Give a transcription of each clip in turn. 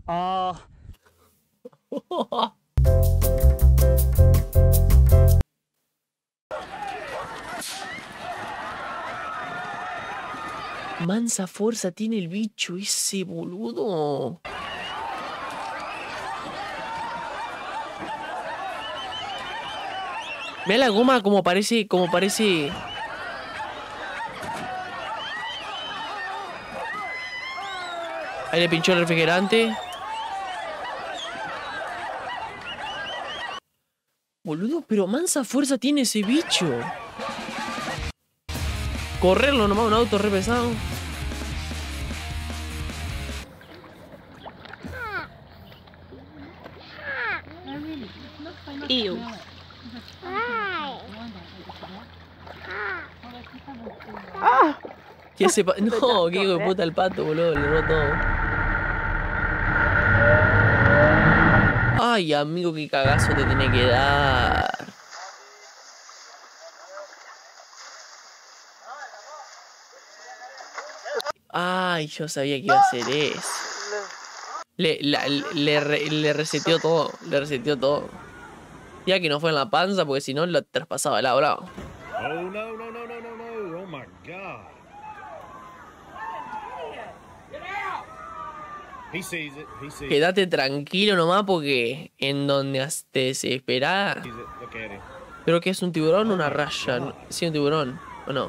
Ah. Mansa fuerza tiene el bicho ese, boludo. Mira la goma como parece, Ahí le pinchó el refrigerante. Boludo, pero mansa fuerza tiene ese bicho. Correrlo nomás, un auto re pesado. Ew. ¿Qué hace? No, qué hijo de puta el pato, boludo. Le robó todo. Ay, amigo, qué cagazo te tiene que dar. Ay, yo sabía que iba a hacer eso. Le reseteó todo. Le reseteó todo. Ya que no fue en la panza, porque si no lo traspasaba el bravo. Oh, no, no, no, no, no, no. Oh, my God. He sees it. He sees it. Quédate tranquilo nomás, porque en donde te desesperás. Look at him. ¿Pero qué es un tiburón o una raya? Sí, un tiburón. ¿O no?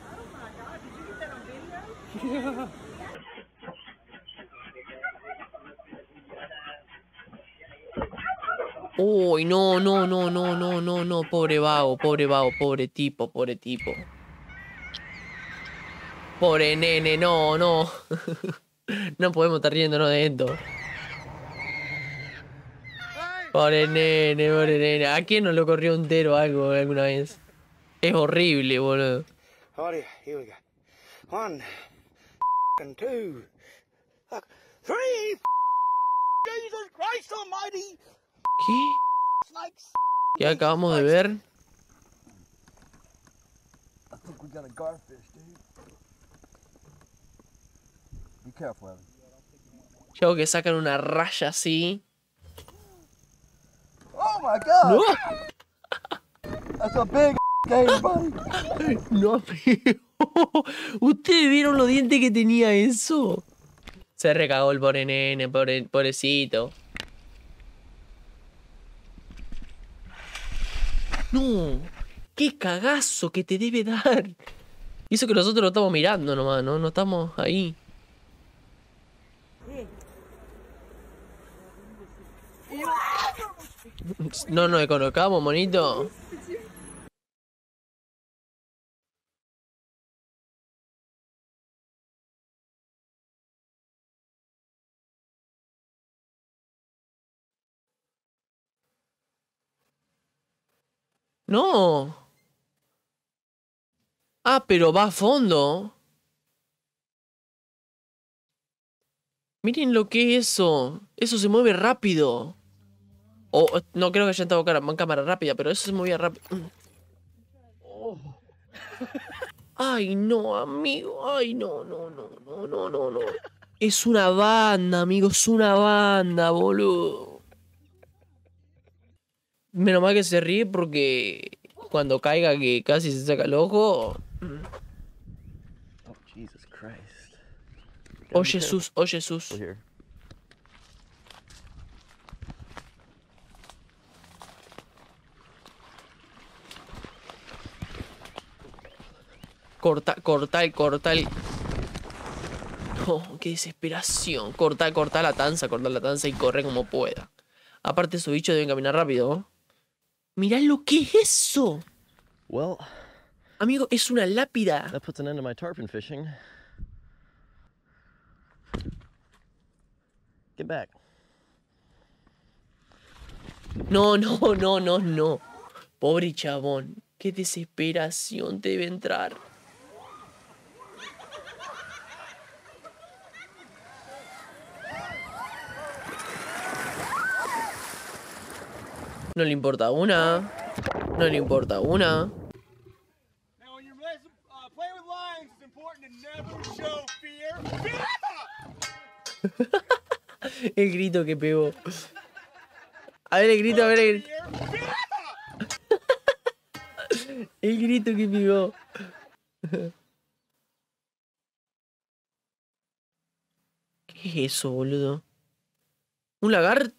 Uy, no, no, no, no, no, no, no. Pobre vago, pobre tipo, pobre tipo. Pobre nene, no, no. No podemos estar riéndonos de esto. Pobre nene. ¿A quién no lo corrió un tero algo alguna vez? Es horrible, boludo. Alrighty, here we go. 1, and 2, 3. Jesus Christ Almighty! ¿Qué? Snakes! ¿Qué acabamos de ver? I think we got a garfish, dude. Be careful, Evan. Yo que sacan una raya así. Oh my God! ¡No! That's a big gator, buddy. No, amigo. ¿Ustedes vieron los dientes que tenía eso? Se recagó el pobre nene, pobrecito. No, qué cagazo que te debe dar. Y eso que nosotros lo estamos mirando nomás, ¿no? No estamos ahí. No nos colocamos, monito. No. Ah, pero va a fondo. Miren lo que es eso. Eso se mueve rápido. O no creo que haya estado en cámara rápida, pero eso se movía rápido. Ay, no, amigo. Ay, no, no, no, no, no, no, no. Es una banda, amigo. Es una banda, boludo. Menos mal que se ríe porque cuando caiga que casi se saca el ojo. Oh, Jesus Christ. Oh, Jesús, oh, Jesús. Here. Corta el. Oh, qué desesperación. Corta la tanza y corre como pueda. Aparte, esos bichos deben caminar rápido, ¿no? Mirá lo que es eso. Well, Amigo, es una lápida. that puts an end to my tarpon fishing. Get back. No, no, no, no, no. Pobre chabón. Qué desesperación te debe entrar. No le importa una. No le importa una. Now, when you're playing with lions, it's important to never show fear. El grito que pegó. A ver el grito, a ver el grito. El grito que pegó. ¿Qué es eso, boludo? Un lagarto.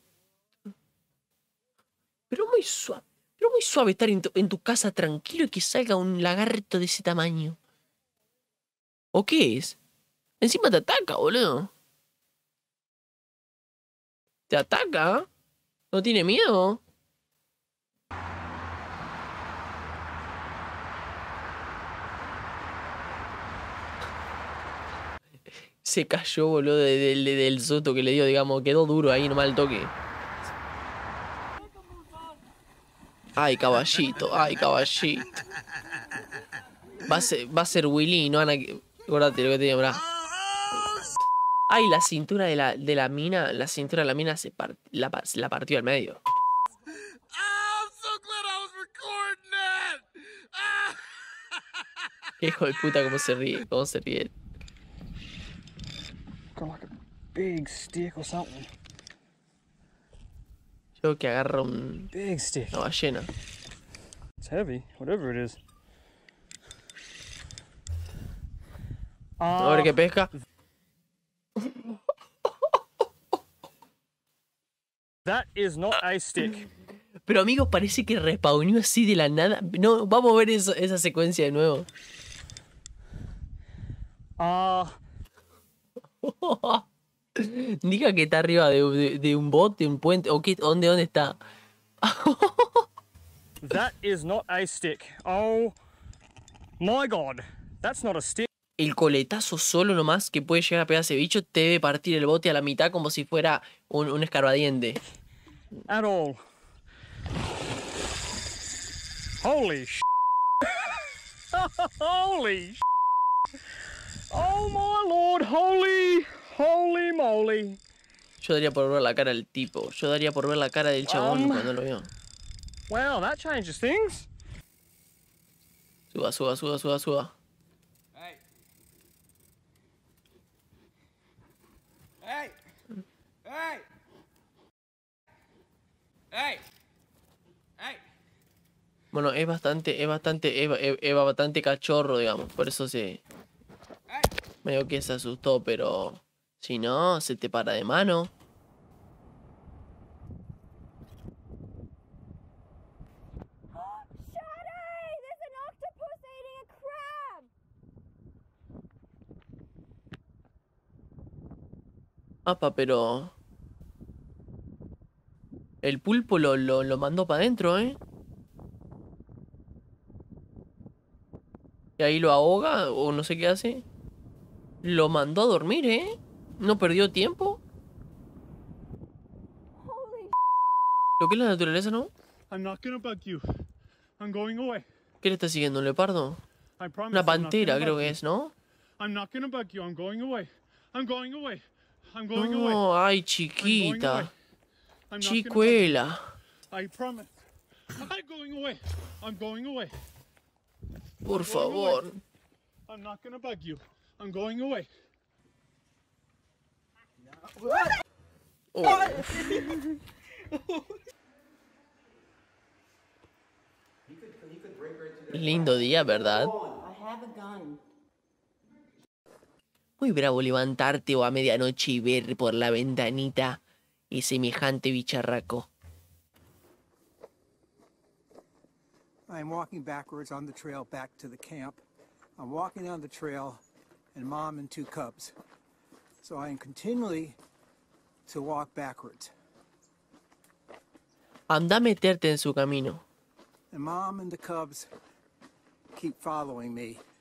Pero muy suave. Pero muy suave estar en tu casa tranquilo y que salga un lagarto de ese tamaño. ¿O qué es? Encima te ataca, boludo. ¿Te ataca? ¿No tiene miedo? Se cayó, boludo, del susto que le dio, digamos. Quedó duro ahí nomás el toque. Ay, caballito, ay, caballito. Va a ser Willy, no Ana. Acuérdate lo que te digo, ¿verdad? Ay, la cintura de la mina. La cintura de la mina la partió al medio. Qué hijo de puta, cómo se ríe, cómo se ríe. Got like a big stick or something. Yo que agarra una Big stick. ballena. It's heavy, whatever it is. A ver qué pesca. That is not a stick. Pero amigos, parece que respawneó así de la nada. No, vamos a ver esa secuencia de nuevo. Diga que está arriba de un bote, de un puente. ¿O qué? ¿Dónde está? That is not a stick. Oh my god. That's not a stick. El coletazo solo nomás que puede llegar a pegar a ese bicho te debe partir el bote a la mitad como si fuera un escarbadiente. At all. Holy sh. Holy sh. Oh my lord, holy moly. Yo daría por ver la cara del tipo. Yo daría por ver la cara del chabón cuando lo veo. Wow, that changes things. Suba, suba, suba, suba, suba. Hey. Hey. Hey. Hey. Hey. Bueno, es bastante cachorro, digamos. Por eso medio que se asustó, pero si no, se te para de mano. There's an octopus eating a crab! Apa, pero el pulpo lo mandó para adentro, ¿eh? Y ahí lo ahoga o no sé qué hace. Lo mandó a dormir, ¿eh? No perdió tiempo. Lo que es la naturaleza, ¿no? I'm not gonna bug you. I'm going away. ¿Qué le está siguiendo? ¿Un leopardo? I promise. Una I'm not pantera, gonna creo bug que you. es, ¿no? I'm not gonna bug you. I'm going away. I'm going away. I'm going away. No, ay, I'm going chiquita. away. I'm not gonna bug Chicuela. you. I promise. I'm going away. I'm going away. Por favor. I'm not gonna bug you. I'm going away. Oh. Lindo día, ¿verdad? Muy bravo levantarte o a medianoche y ver por la ventanita y semejante bicharraco. I'm walking backwards on the trail back to the camp. I'm walking down the trail and Mom and 2 cubs. So I am continually to walk backwards. Anda a meterte en su camino. And Mom and the cubs keep following me.